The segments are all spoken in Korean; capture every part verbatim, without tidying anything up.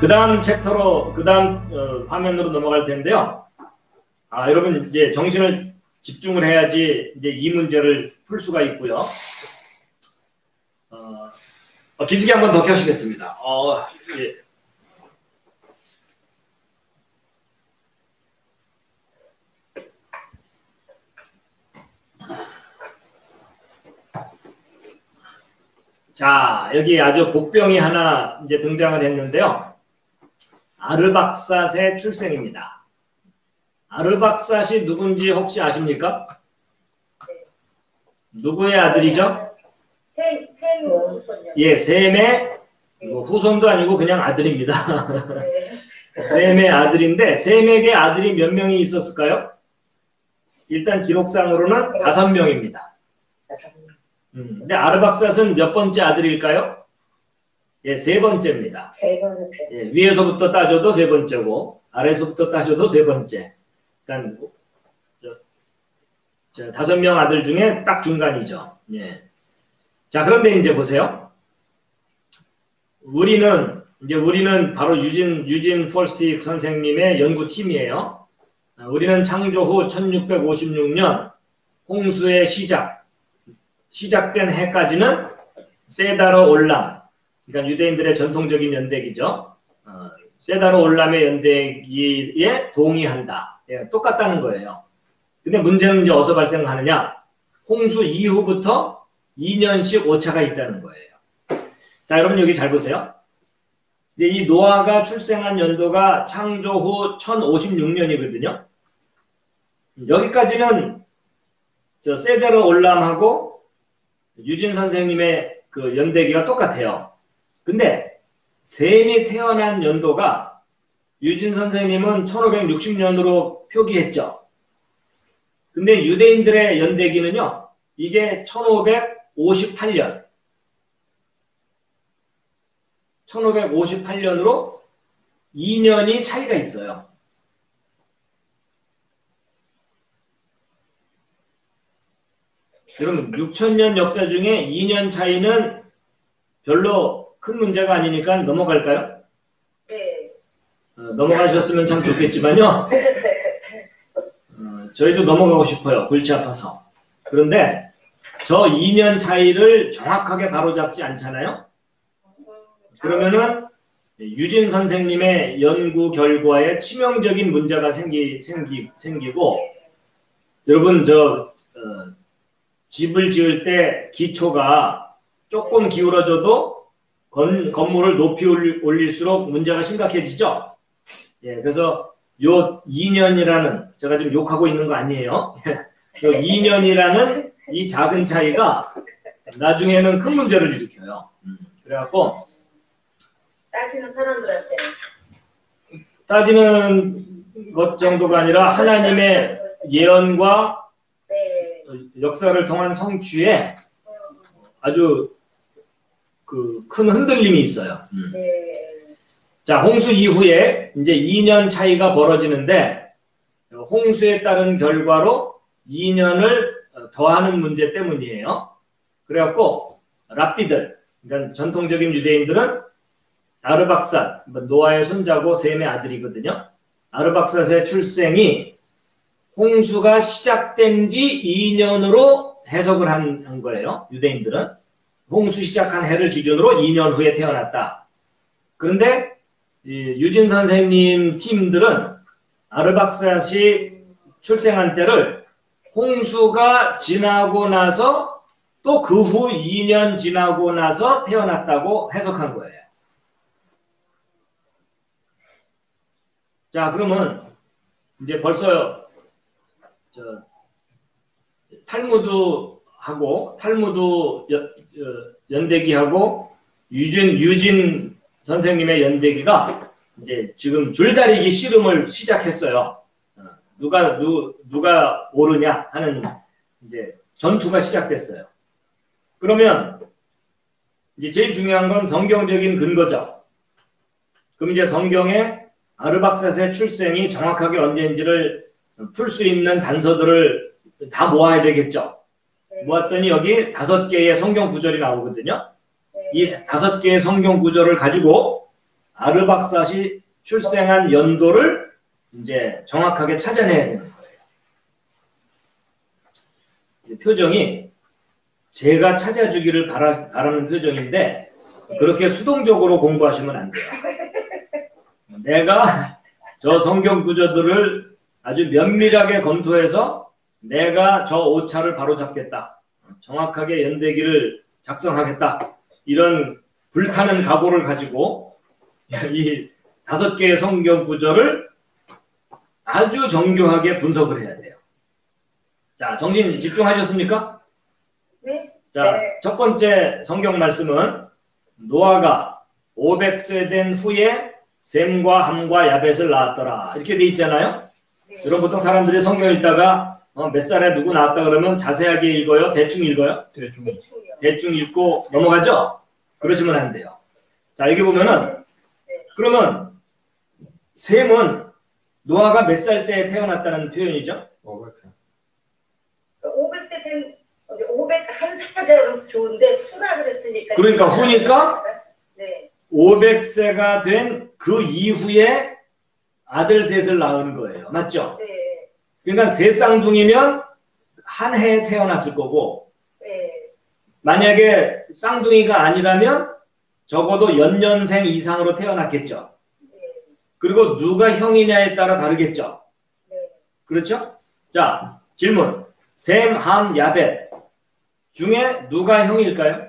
그 다음 챕터로, 그 다음 어, 화면으로 넘어갈 텐데요. 아, 여러분 이제 정신을 집중을 해야지 이제 이 문제를 풀 수가 있고요. 어, 어, 기지개 한번 더 켜시겠습니다. 어, 예. 자, 여기 아주 복병이 하나 이제 등장을 했는데요. 아르박삿의 출생입니다. 아르박삿이 누군지 혹시 아십니까? 누구의 아들이죠? 셈, 셈 후손이요. 예, 셈의 뭐 후손도 아니고 그냥 아들입니다. 네. 셈의 아들인데 셈에게 아들이 몇 명이 있었을까요? 일단 기록상으로는 다섯 명입니다. 음, 근데 아르박삿은 몇 번째 아들일까요? 예, 세 번째입니다. 세 번째. 예, 위에서부터 따져도 세 번째고 아래에서부터 따져도 세 번째. 그러니까 저, 저 다섯 명 아들 중에 딱 중간이죠. 예. 자, 그런데 이제 보세요. 우리는 이제 우리는 바로 유진 유진 폴스틱 선생님의 연구팀이에요. 우리는 창조 후 천육백오십육 년 홍수의 시작 시작된 해까지는 세다르 올람, 그러니까 유대인들의 전통적인 연대기죠. 어, 세다르 올람의 연대기에 동의한다. 예, 똑같다는 거예요. 근데 문제는 이제 어디서 발생하느냐? 홍수 이후부터 이 년씩 오차가 있다는 거예요. 자, 여러분 여기 잘 보세요. 이제 이 노아가 출생한 연도가 창조 후 천오십육 년이거든요. 여기까지는 저 세다르 올람하고 유진 선생님의 그 연대기가 똑같아요. 근데 셈이 태어난 연도가 유진 선생님은 천오백육십 년으로 표기했죠. 근데 유대인들의 연대기는요, 이게 천오백오십팔 년. 천오백오십팔 년으로 이 년이 차이가 있어요. 여러분, 육천 년 역사 중에 이 년 차이는 별로 큰 문제가 아니니까 넘어갈까요? 네. 어, 넘어가셨으면 참 좋겠지만요. 어, 저희도 넘어가고 싶어요. 골치 아파서. 그런데 저 이 년 차이를 정확하게 바로잡지 않잖아요. 그러면은 유진 선생님의 연구 결과에 치명적인 문제가 생기, 생기, 생기고 여러분 저 어, 집을 지을 때 기초가 조금 기울어져도 건, 건물을 높이 올릴수록 문제가 심각해지죠. 예, 그래서 요 이 년이라는 제가 지금 욕하고 있는 거 아니에요. 요 이 년이라는 이 작은 차이가 나중에는 큰 문제를 일으켜요. 음, 그래갖고 따지는 사람들한테 따지는 것 정도가 아니라 하나님의 예언과 네. 역사를 통한 성취에 아주 그 큰 흔들림이 있어요. 음. 네. 자, 홍수 이후에 이제 이 년 차이가 벌어지는데 홍수에 따른 결과로 이 년을 더하는 문제 때문이에요. 그래갖고 랍비들, 그러니까 전통적인 유대인들은 아르박삿, 노아의 손자고 셈의 아들이거든요. 아르박삿의 출생이 홍수가 시작된 뒤 이 년으로 해석을 한, 한 거예요. 유대인들은. 홍수 시작한 해를 기준으로 이 년 후에 태어났다. 그런데 이 유진 선생님 팀들은 아르박삿이 출생한 때를 홍수가 지나고 나서 또 그 후 이 년 지나고 나서 태어났다고 해석한 거예요. 자, 그러면 이제 벌써 저 탈무드하고 탈무드 연, 연대기하고 유진 유진 선생님의 연대기가 이제 지금 줄다리기 씨름을 시작했어요. 누가 누 누가 오르냐 하는 이제 전투가 시작됐어요. 그러면 이제 제일 중요한 건 성경적인 근거죠. 그럼 이제 성경에 아르박삿의 출생이 정확하게 언제인지를 풀 수 있는 단서들을 다 모아야 되겠죠. 네. 모았더니 여기 다섯 개의 성경 구절이 나오거든요. 네. 이 다섯 개의 성경 구절을 가지고 아르박삿이 출생한 연도를 이제 정확하게 찾아내야 되는 거예요. 표정이 제가 찾아주기를 바라, 바라는 표정인데 그렇게 수동적으로 공부하시면 안 돼요. 내가 저 성경 구절들을 아주 면밀하게 검토해서 내가 저 오차를 바로잡겠다. 정확하게 연대기를 작성하겠다. 이런 불타는 각오를 가지고 이 다섯 개의 성경 구절을 아주 정교하게 분석을 해야 돼요. 자, 정신 집중하셨습니까? 네. 자, 네. 첫 번째 성경 말씀은 노아가 오백 세 된 후에 셈과 함과 야벳을 낳았더라. 이렇게 돼 있잖아요. 네. 여러분 보통 사람들이 성경 읽다가 어, 몇 살에 누구 낳았다 그러면 자세하게 읽어요? 대충 읽어요? 대충. 대충이요. 대충 읽고 넘어가죠? 그러시면 안 돼요. 자, 여기 보면은 그러면 셈은 노아가 몇 살 때 태어났다는 표현이죠? 오백 세. 오백 세 된 오백 한 살짜리 좋은데 후라 그랬으니까. 그러니까 후니까 네. 오백 세가 된 그 이후에 아들 셋을 낳은 거예요. 맞죠? 네. 그러니까 세 쌍둥이면 한 해에 태어났을 거고 네. 만약에 쌍둥이가 아니라면 적어도 연년생 이상으로 태어났겠죠. 네. 그리고 누가 형이냐에 따라 다르겠죠. 네. 그렇죠? 자, 질문. 셈, 함, 야벳 중에 누가 형일까요?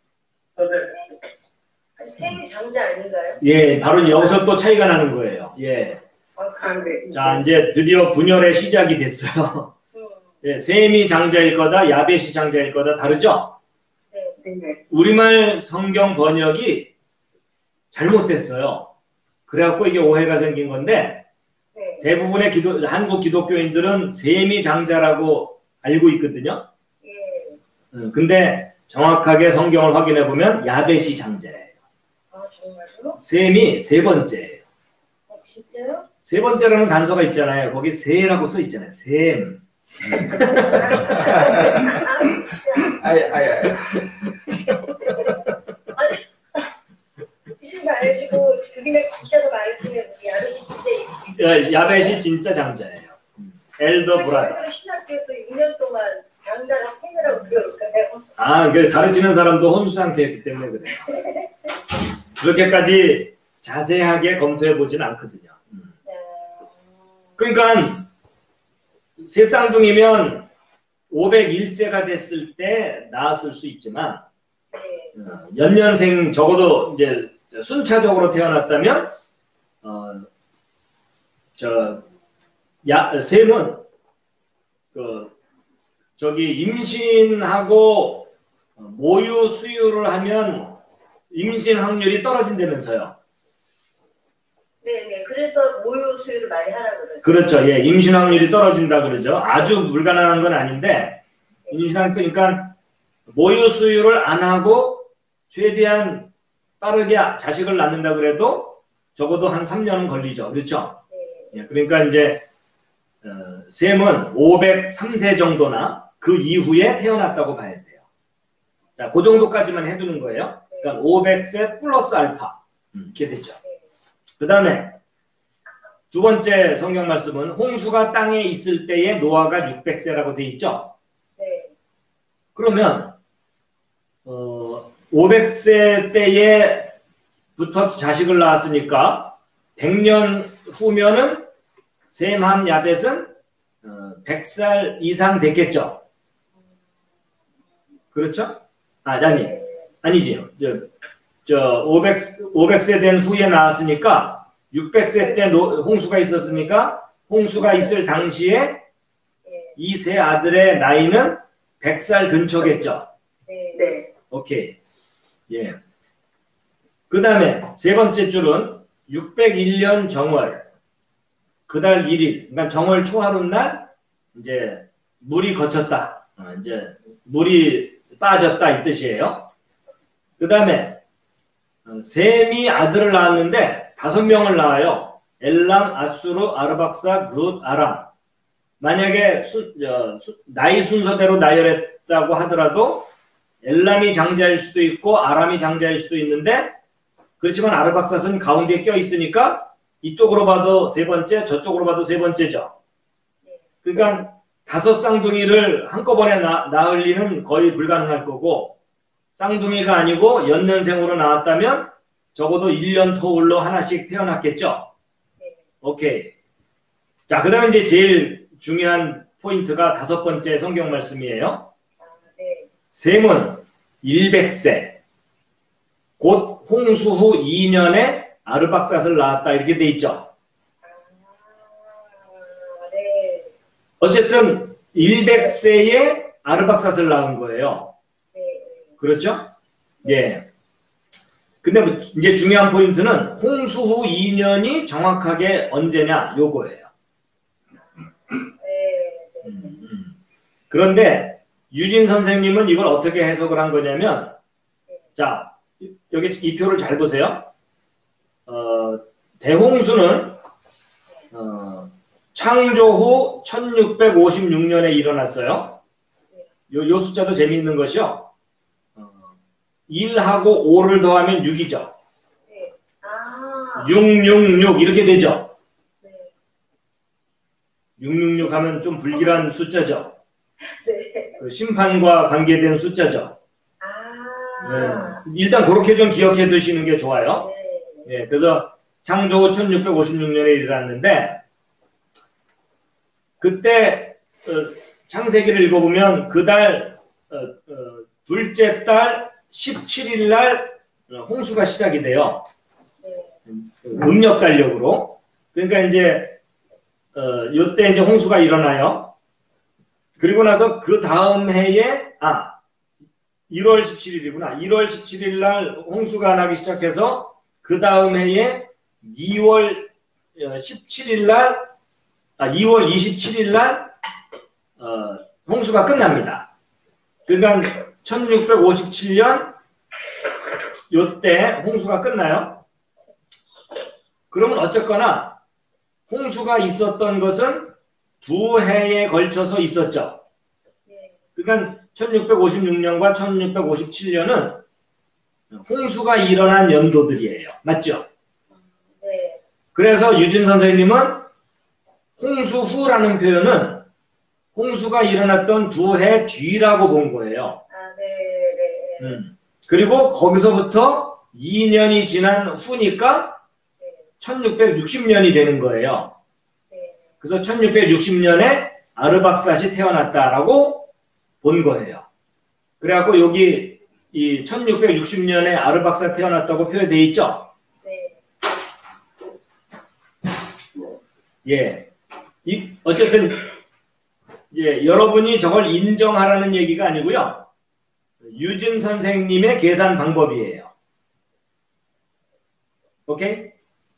셈이 장자 아닌가요? 예, 바로 여기서 또 차이가 나는 거예요. 예. 아, 그런데. 자, 이제 드디어 분열의 시작이 됐어요. 음. 예, 셈이 장자일 거다, 야벳이 장자일 거다 다르죠? 네. 네. 우리말 성경 번역이 잘못됐어요. 그래갖고 이게 오해가 생긴 건데 네. 대부분의 기도, 한국 기독교인들은 셈이 장자라고 알고 있거든요. 예. 음, 근데 정확하게 성경을 확인해 보면 야벳이 장자예요. 아, 정말요? 셈이 세 번째예요. 아, 진짜요? 세 번째라는 단서가 있잖아요. 거기 세라고 써 있잖아요. 셈. 아, 진짜. 아이, 아이, 아이. 무슨 말해주고 그냥 진짜로 말했으면 우리 아저씨 진짜. 야, 야벳이 진짜 장자예요. 엘더 브라더. 저희들은 신학교에서 육 년 동안 장자랑 생이라고 배울까요? 아, 그 가르치는 사람도 혼수 상태였기 때문에 그래요. 그렇게까지 자세하게 검토해 보지는 않거든요. 음. 네. 그러니까 세 쌍둥이면 오백일 세가 됐을 때 낳았을 수 있지만 네. 어, 연년생 적어도 이제 순차적으로 태어났다면 어, 저 야, 셈은 그 저기 임신하고 모유 수유를 하면 임신 확률이 떨어진다면서요. 네네. 그래서 모유 수유를 많이 하라고 그러죠. 그렇죠. 예, 임신 확률이 떨어진다 그러죠. 아주 불가능한 건 아닌데 임신 그러니까 모유 수유를 안 하고 최대한 빠르게 자식을 낳는다 그래도 적어도 한 삼 년은 걸리죠. 그렇죠? 네. 예, 그러니까 이제 어, 셈은 오백삼 세 정도나 그 이후에 태어났다고 봐야 돼요. 자, 그 정도까지만 해두는 거예요. 그러니까 오백 세 플러스 알파 음, 이렇게 되죠. 그 다음에 두 번째 성경 말씀은 홍수가 땅에 있을 때에 노아가 육백 세라고 돼 있죠. 네. 그러면 어, 오백 세 때에부터 자식을 낳았으니까 백 년 후면은 셈, 함, 야벳은 어, 백 살 이상 됐겠죠. 그렇죠? 아, 아니, 아니지. 저, 저 오백, 오백 세 된 후에 나왔으니까 육백 세 때 노, 홍수가 있었으니까 홍수가 있을 당시에 이 세 아들의 나이는 백 살 근처겠죠. 네. 네. 오케이. 예. 그 다음에 세 번째 줄은 육백일 년 정월 그달 일 일, 그러니까 정월 초하룻날 이제 물이 거쳤다. 어, 이제 물이 빠졌다 이 뜻이에요. 그 다음에 셈이 아들을 낳았는데 다섯 명을 낳아요. 엘람, 아수르, 아르박사, 룻, 아람. 만약에 수, 어, 수, 나이 순서대로 나열했다고 하더라도 엘람이 장자일 수도 있고 아람이 장자일 수도 있는데 그렇지만 아르박삿은 가운데에 껴 있으니까 이쪽으로 봐도 세 번째, 저쪽으로 봐도 세 번째죠. 그러니까 다섯 쌍둥이를 한꺼번에 나, 낳을 리는 거의 불가능할 거고, 쌍둥이가 아니고 연년생으로 나왔다면 적어도 일 년 터울로 하나씩 태어났겠죠. 오케이. 자, 그 다음에 이제 제일 중요한 포인트가 다섯 번째 성경 말씀이에요. 셈은 백 세, 곧 홍수 후 이 년에 아르박삿을 낳았다 이렇게 돼 있죠. 어쨌든 백 세에 아르박삿을 낳은 거예요. 그렇죠? 예. 근데 이제 중요한 포인트는 홍수 후 이 년이 정확하게 언제냐 요거예요. 음. 그런데 유진 선생님은 이걸 어떻게 해석을 한 거냐면, 자, 여기 이 표를 잘 보세요. 어, 대홍수는 어, 창조 후 천육백오십육 년에 일어났어요. 요, 요 숫자도 재미있는 것이요. 어, 일하고 오를 더하면 육이죠. 네. 아. 육백육십육 이렇게 되죠. 네. 육백육십육 하면 좀 불길한 숫자죠. 네. 그 심판과 관계된 숫자죠. 아. 네. 일단 그렇게 좀 기억해 두시는 게 좋아요. 네. 네, 그래서 창조 후 천육백오십육 년에 일어났는데, 그때 어, 창세기를 읽어보면 그달 어, 어, 둘째 달 십칠 일 날 홍수가 시작이 돼요. 음력 달력으로. 그러니까 이제 어, 요때 이제 홍수가 일어나요. 그리고 나서 그 다음 해에 아 일월 십칠 일이구나. 일월 십칠 일 날 홍수가 나기 시작해서 그 다음 해에 이월 십칠 일 날 아, 이월 이십칠 일 날 어, 홍수가 끝납니다. 그러니까 천육백오십칠 년 요때 홍수가 끝나요. 그러면 어쨌거나 홍수가 있었던 것은 두 해에 걸쳐서 있었죠. 그러니까 천육백오십육 년과 천육백오십칠 년은 홍수가 일어난 연도들이에요. 맞죠? 네. 그래서 유진 선생님은 홍수 후라는 표현은 홍수가 일어났던 두 해 뒤라고 본 거예요. 아, 네, 네. 음. 그리고 거기서부터 이 년이 지난 후니까 네. 천육백육십 년이 되는 거예요. 네. 그래서 천육백육십 년에 아르박삿이 태어났다라고 본 거예요. 그래갖고 여기 이 천육백육십 년에 아르박삿 태어났다고 표현되어 있죠? 네. 예. 이, 어쨌든, 예, 여러분이 저걸 인정하라는 얘기가 아니고요. 유진 선생님의 계산 방법이에요. 오케이?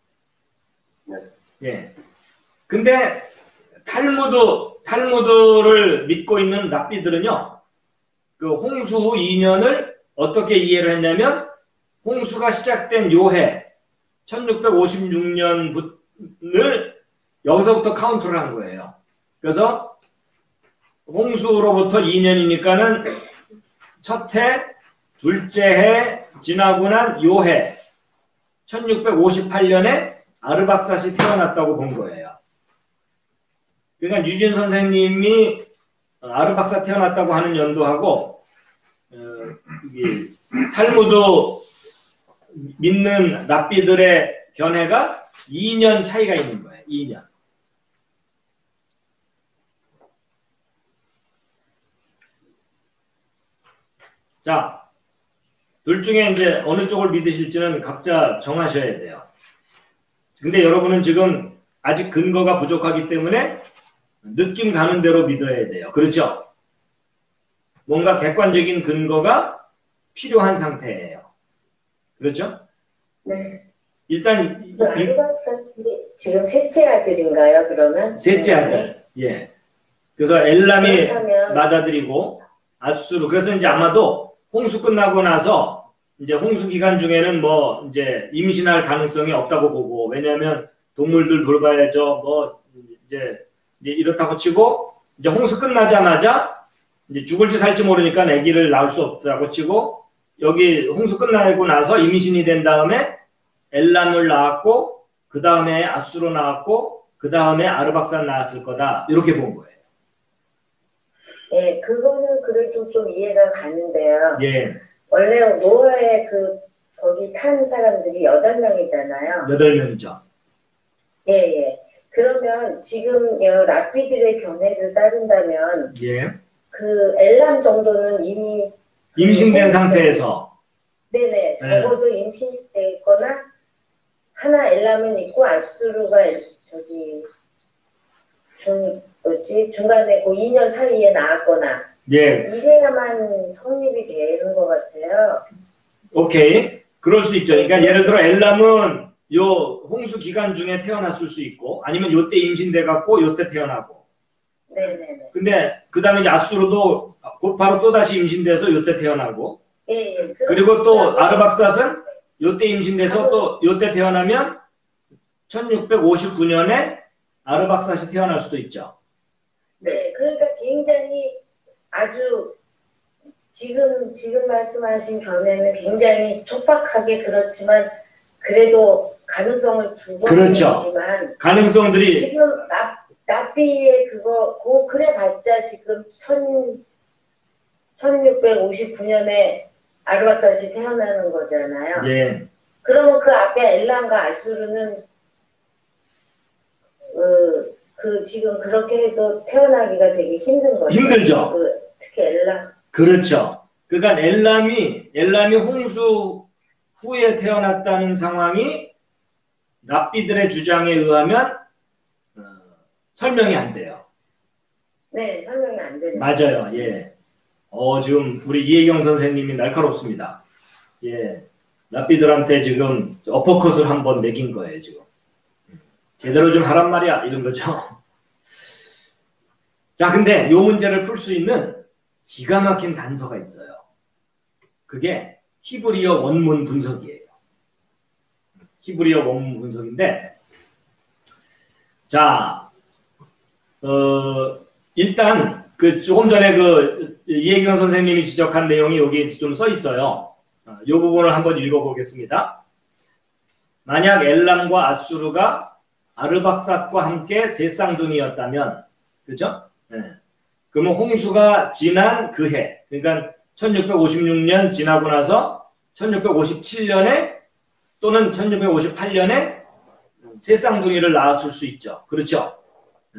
예. 근데, 탈무드, 탈무드를 믿고 있는 랍비들은요, 그 홍수 후 이 년을 어떻게 이해를 했냐면, 홍수가 시작된 요해, 천육백오십육 년을 여기서부터 카운트를 한 거예요. 그래서 홍수로부터 이 년이니까는 첫 해, 둘째 해 지나고 난 요해 천육백오십팔 년에 아르박삿이 태어났다고 본 거예요. 그러니까 유진 선생님이 아르박삿 태어났다고 하는 연도하고 어, 이게 탈무드 믿는 랍비들의 견해가 이 년 차이가 있는 거예요. 이 년. 자, 둘 중에 이제 어느 쪽을 믿으실지는 각자 정하셔야 돼요. 근데 여러분은 지금 아직 근거가 부족하기 때문에 느낌 가는 대로 믿어야 돼요. 그렇죠? 뭔가 객관적인 근거가 필요한 상태예요. 그렇죠? 네. 일단 그 아르박삿이 지금 셋째 아들인가요? 그러면? 셋째 아들. 예. 그래서 엘람이 그렇다면... 맏아들이고 아수르. 그래서 이제 아마도 홍수 끝나고 나서 이제 홍수 기간 중에는 뭐 이제 임신할 가능성이 없다고 보고, 왜냐하면 동물들 돌봐야죠. 뭐 이제, 이제 이렇다고 치고 이제 홍수 끝나자마자 이제 죽을지 살지 모르니까 아기를 낳을 수 없다고 치고, 여기 홍수 끝나고 나서 임신이 된 다음에 엘람을 낳았고 그 다음에 아수르 나왔고 그 다음에 아르박산 나왔을 거다. 이렇게 본 거예요. 예, 그거는 그래도 좀 이해가 가는데요. 예. 원래 노아의 그 거기 탄 사람들이 여덟 명이잖아요. 여덟 명이죠. 예, 예. 그러면 지금 랍비들의 견해를 따른다면 예. 그 엘람 정도는 이미 임신된 상태에서 네네 적어도 네. 임신돼 있거나 하나 엘람은 있고 아수르가 저기 중 뭐지 중간에 그 이 년 사이에 나왔거나 예. 이래야만 성립이 되는 것 같아요. 오케이. 그럴 수 있죠. 그러니까 예를 들어 엘람은 요 홍수 기간 중에 태어났을 수 있고 아니면 요때 임신돼 갖고 요때 태어나고. 네네네. 근데 그 다음에 이제 아수르도 곧바로 또 다시 임신돼서 요때 태어나고. 예, 예. 그리고 또 아르박삿은 요때 임신돼서 또 요때 태어나면 천육백오십구 년에 아르박삿이 태어날 수도 있죠. 네, 그러니까 굉장히 아주 지금 지금 말씀하신 견해는 굉장히 촉박하게 그렇지만 그래도 가능성을 두고 그렇죠. 있지만 가능성들이 지금 납 납비의 그거 고 그래봤자 지금 천 천육백오십구 년에 아르박삿이 태어나는 거잖아요. 예. 그러면 그 앞에 엘람과 아수르는 그, 그 지금 그렇게 해도 태어나기가 되게 힘든 거죠. 힘들죠. 그, 특히 엘람. 그렇죠. 그러니까 엘람이 엘람이 홍수 후에 태어났다는 상황이 랍비들의 주장에 의하면 어, 설명이 안 돼요. 네, 설명이 안 되는. 맞아요. 예. 어 지금 우리 이혜경 선생님이 날카롭습니다. 예. 랍비들한테 지금 어퍼컷을 한번 매긴 거예요 지금. 제대로 좀 하란 말이야 이런 거죠. 자, 근데 이 문제를 풀 수 있는 기가 막힌 단서가 있어요. 그게 히브리어 원문 분석이에요. 히브리어 원문 분석인데, 자, 어, 일단 그 조금 전에 그 이혜경 선생님이 지적한 내용이 여기 좀 써 있어요. 이 부분을 한번 읽어보겠습니다. 만약 엘람과 아수르가 아르박삿과 함께 세 쌍둥이였다면, 그죠? 네. 그러면 홍수가 지난 그 해, 그러니까 천육백오십육 년 지나고 나서 천육백오십칠 년에 또는 천육백오십팔 년에 세 쌍둥이를 낳았을 수 있죠. 그렇죠? 네.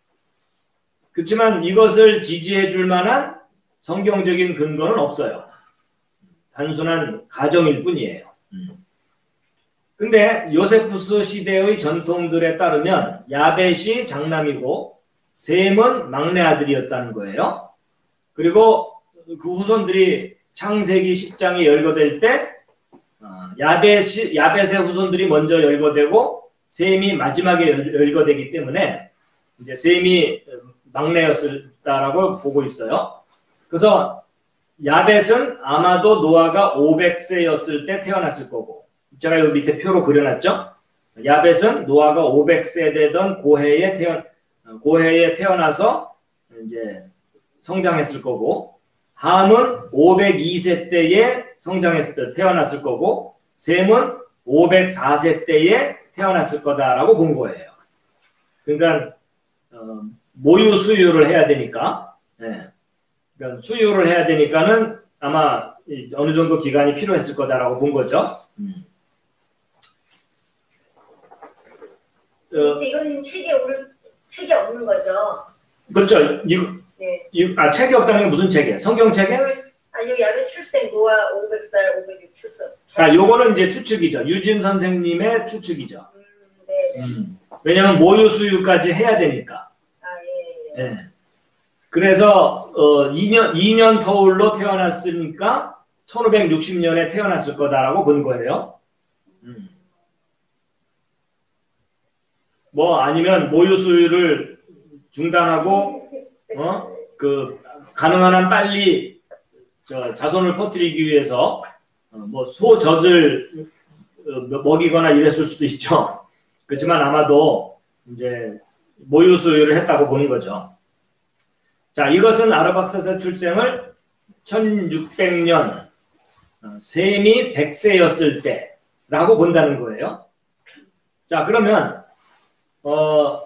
그렇지만 이것을 지지해 줄 만한 성경적인 근거는 없어요. 단순한 가정일 뿐이에요. 음. 근데 요세푸스 시대의 전통들에 따르면 야벳이 장남이고 셈은 막내 아들이었다는 거예요. 그리고 그 후손들이 창세기 십 장이 열거될 때 야벳이, 야벳의 후손들이 먼저 열거되고 셈이 마지막에 열거되기 때문에 이제 셈이 막내였다라고 보고 있어요. 그래서 야벳은 아마도 노아가 오백 세였을 때 태어났을 거고, 제가 여기 밑에 표로 그려놨죠. 야벳은 노아가 오백 세 되던 고해에 태어 고해에 태어나서 이제 성장했을 거고, 함은 오백이 세 때에 성장했을 때 태어났을 거고, 셈은 오백사 세 때에 태어났을 거다라고 본 거예요. 그러니까 어, 모유 수유를 해야 되니까, 예. 그러니까 수유를 해야 되니까는 아마 어느 정도 기간이 필요했을 거다라고 본 거죠. 음. 어, 이거는 책에 오늘 책이 없는 거죠. 그렇죠. 이거, 네. 이, 아 책이 없다는 게 무슨 책이에요? 성경책에? 아니요, 야벳 출생 노아 오백 살 오백육 출생. 아, 요거는 이제 추측이죠. 유진 선생님의 추측이죠. 음, 네. 음. 왜냐하면 모유 수유까지 해야 되니까. 아, 예, 예. 예. 그래서 어, 이 년 이 년 터울로 태어났으니까 천오백육십 년에 태어났을 거다라고 본 거예요. 음. 뭐 아니면 모유 수유를 중단하고 어? 그 가능한 한 빨리 저 자손을 퍼뜨리기 위해서 어, 뭐 소젖을 어, 먹이거나 이랬을 수도 있죠. 그렇지만 아마도 이제 모유 수유를 했다고 보는 거죠. 자, 이것은 아르박삿의 출생을 천육백 년 어, 셈이 백 세였을 때, 라고 본다는 거예요. 자, 그러면 어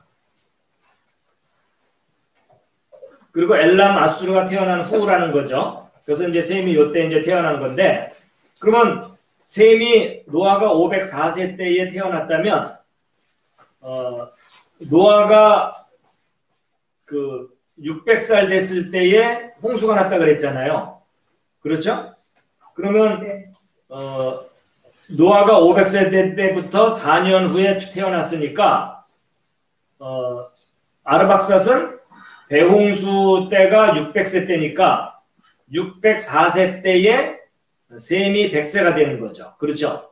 그리고 엘람 아수르가 태어난 후라는 거죠. 그래서 이제 셈이 요때 이제 태어난 건데, 그러면 셈이 노아가 오백사 세 때에 태어났다면 어 노아가 그 육백 살 됐을 때에 홍수가 났다 그랬잖아요. 그렇죠? 그러면 네. 어 노아가 오백 세 때부터 사 년 후에 태어났으니까 어 아르박삿은 대홍수 때가 육백 세 때니까 육백사 세 때에 셈이 백 세가 되는 거죠. 그렇죠?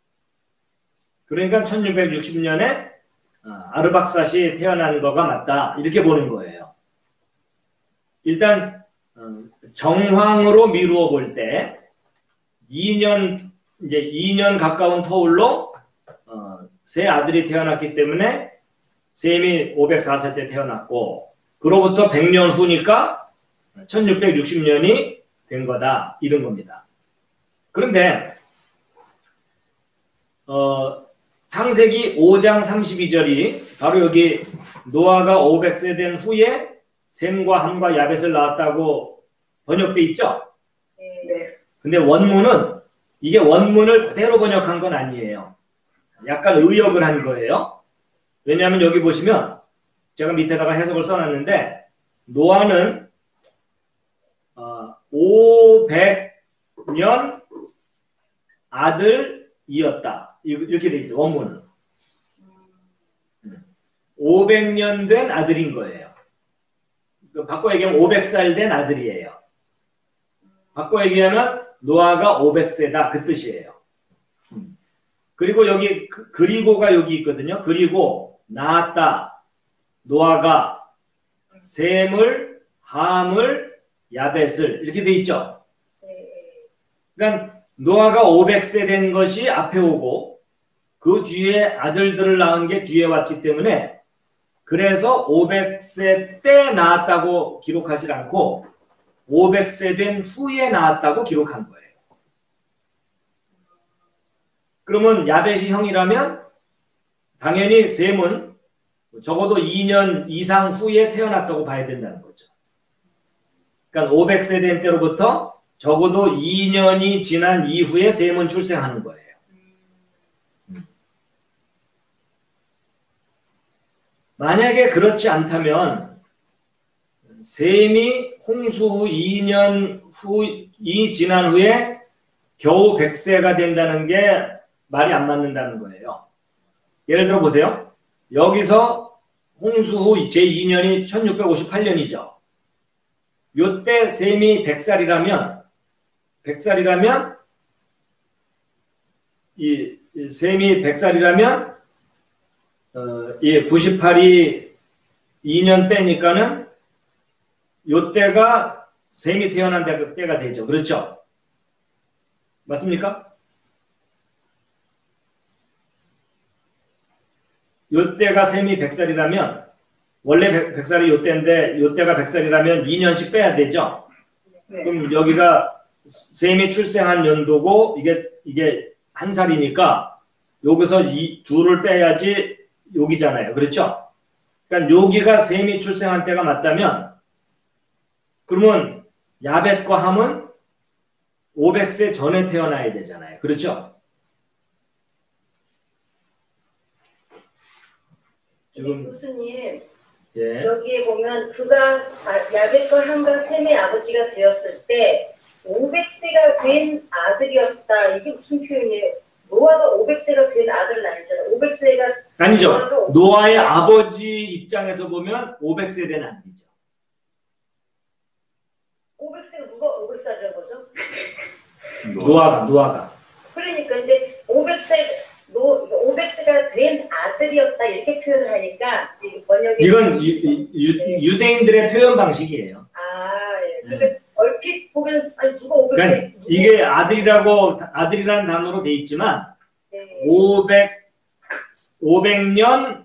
그러니까 천육백육십 년에 아르박삿이 태어난 거가 맞다. 이렇게 보는 거예요. 일단 정황으로 미루어 볼 때 이 년 이제 이 년 가까운 터울로 어, 세 아들이 태어났기 때문에 셈이 오백사 세 때 태어났고, 그로부터 백 년 후니까 천육백육십 년이 된 거다, 이런 겁니다. 그런데 어, 창세기 오 장 삼십이 절이 바로 여기 노아가 오백 세 된 후에 셈과 함과 야벳을 낳았다고 번역돼 있죠? 네. 근데 원문은 이게 원문을 그대로 번역한 건 아니에요. 약간 의역을 한 거예요. 왜냐하면 여기 보시면 제가 밑에다가 해석을 써놨는데, 노아는 어, 오백 년 아들이었다, 이렇게 돼 있어요. 원문은 오백 년 된 아들인 거예요. 바꿔 얘기하면 오백 살 된 아들이에요. 바꿔 얘기하면 노아가 오백 세다, 그 뜻이에요. 그리고 여기 그리고가 여기 있거든요. 그리고 낳았다, 노아가 셈을, 함을, 야벳을, 이렇게 돼 있죠. 그러니까 노아가 오백 세 된 것이 앞에 오고 그 뒤에 아들들을 낳은 게 뒤에 왔기 때문에, 그래서 오백 세 때 낳았다고 기록하지 않고 오백 세 된 후에 낳았다고 기록한 거예요. 그러면 야벳이 형이라면 당연히 셈은 적어도 이 년 이상 후에 태어났다고 봐야 된다는 거죠. 그러니까 오백 세 된 때로부터 적어도 이 년이 지난 이후에 셈은 출생하는 거예요. 만약에 그렇지 않다면 셈이 홍수 후 이 년 후이 지난 후에 겨우 백 세가 된다는 게 말이 안 맞는다는 거예요. 예를 들어 보세요. 여기서 홍수 후 제이 년이 천육백오십팔 년이죠. 요때 셈이 백 살이라면 백 살이라면 이, 이 셈이 백 살이라면 어, 이 구십팔이 이 년 빼니까는 요때가 셈이 태어난 때가 되죠. 그렇죠? 맞습니까? 요때가 셈이 백 살이라면 원래 백 살이 요때인데 요때가 백 살이라면 이 년씩 빼야 되죠. 네. 그럼 여기가 셈이 출생한 연도고 이게 이게 한 살이니까 여기서 이 둘을 빼야지 여기잖아요. 그렇죠? 그러니까 여기가 셈이 출생한 때가 맞다면, 그러면 야벳과 함은 오백 세 전에 태어나야 되잖아요. 그렇죠? 지금 교수님, 예. 여기에 보면 그가 야벳과 함과 셈의 아버지가 되었을 때 오백 세가 된 아들이었다. 이게 무슨 표현이에요? 노아가 오백 세가 된 아들 낳았잖아요. 오백 세가 아니죠. 노아의 아버지 입장에서 보면 오백 세 된 아들이죠. 오백 세가 누가 오백 살이라는 거죠? 노아가 노아가. 그러니까 근데 오백 세 노 오백 세가 된 아들이었다 이렇게 표현을 하니까 지금 번역이 이건 유, 유, 네. 유대인들의 표현 방식이에요. 아, 예. 그러니까 네. 얼핏 보면 아니 누가 오백 세 그러니까 누가 이게 아들이라고 아들이라는 단어로 돼 있지만 네. 오백 오백 년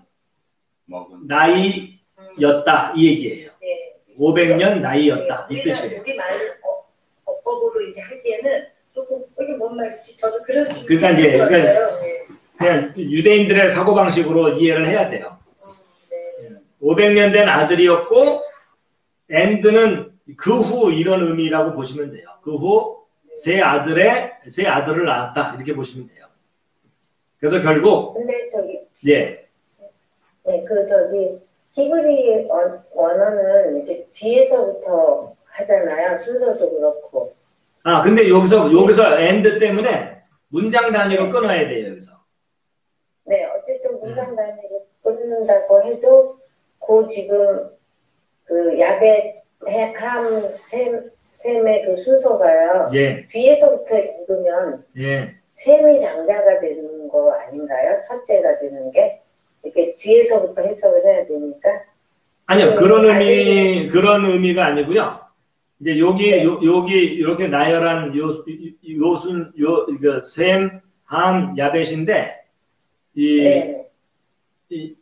나이였다 이 얘기예요. 네. 오백 년 나이였다 네. 이 뜻이에요. 우리 말 어, 어법으로 이제 하기에는 조금 그게 뭔 말이지? 저도 그래서 그러니까 이제 그러니까 네. 그냥 유대인들의 사고 방식으로 이해를 해야 돼요. 어, 네. 오백 년 된 아들이었고 and는 그 후 이런 의미라고 보시면 돼요. 그 후 세 아들의 세 아들을 낳았다 이렇게 보시면 돼요. 그래서 결국 근데 저기 예, 네, 그 저기 히브리 원, 원어는 이렇게 뒤에서부터 하잖아요. 순서도 그렇고. 아 근데 여기서 여기서 and 때문에 문장 단위로 끊어야 돼요 여기서. 네, 어쨌든 문장 단위로 끊는다고 해도 그 지금 그 야벳 함 셈, 셈의 그 순서가요. 예, 뒤에서부터 읽으면 예. 셈이 장자가 되는 거 아닌가요? 첫째가 되는 게 이렇게 뒤에서부터 해석을 해야 되니까. 아니요 그런 의미 그런 의미가 아니고요. 이제 여기 네. 요, 여기 이렇게 나열한 요 요순 요 이거 셈, 함, 야벳인데 이, 네. 이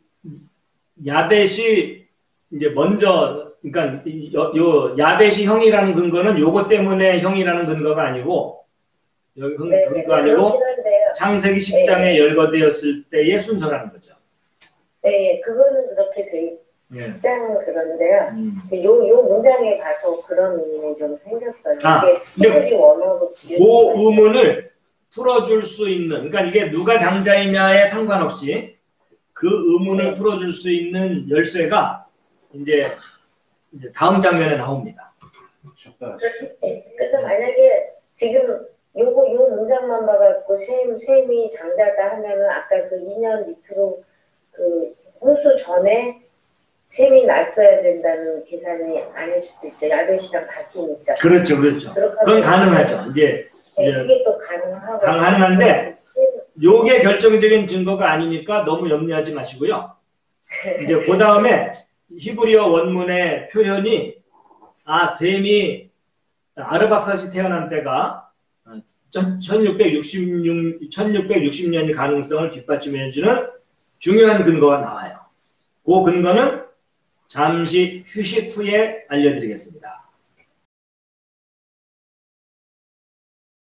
야벳이 이제 먼저 그러니까 이, 요, 요 야벳이 형이라는 근거는 요거 때문에 형이라는 근거가 아니고 여기 근, 네, 근거 네, 아니고 그렇긴 한데요. 창세기 십 장에 네. 열거되었을 때의 순서라는 거죠. 네, 그거는 그렇게 돼 예. 직장은 그런데요. 음. 요, 요 문장에 봐서 그런 의미는 좀 생겼어요. 아, 이게 근데 히브리 원어로 그 의문을 풀어줄 수 있는, 그러니까 이게 누가 장자이냐에 상관없이 그 의문을 네. 풀어줄 수 있는 열쇠가 이제, 이제 다음 장면에 나옵니다. 그렇겠지. 그래서 만약에 지금 요거 요 문장만 봐갖고 셈 셈이 장자다 하면은 아까 그 이 년 밑으로 그 홍수 전에 셈이 낮춰야 된다는 계산이 아닐 수도 있죠. 야벳이랑 바뀌니까. 그렇죠, 그렇죠. 그건 가능하죠. 이제, 네, 이제 그게 또 가능하고. 가능한데 요게 결정적인 증거가 아니니까 너무 염려하지 마시고요. 이제 그 다음에 히브리어 원문의 표현이 아 셈이 아르박사시 태어난 때가 천육백육십육, 천육백육십 년의 가능성을 뒷받침해주는 중요한 근거가 나와요. 그 근거는 잠시 휴식 후에 알려드리겠습니다.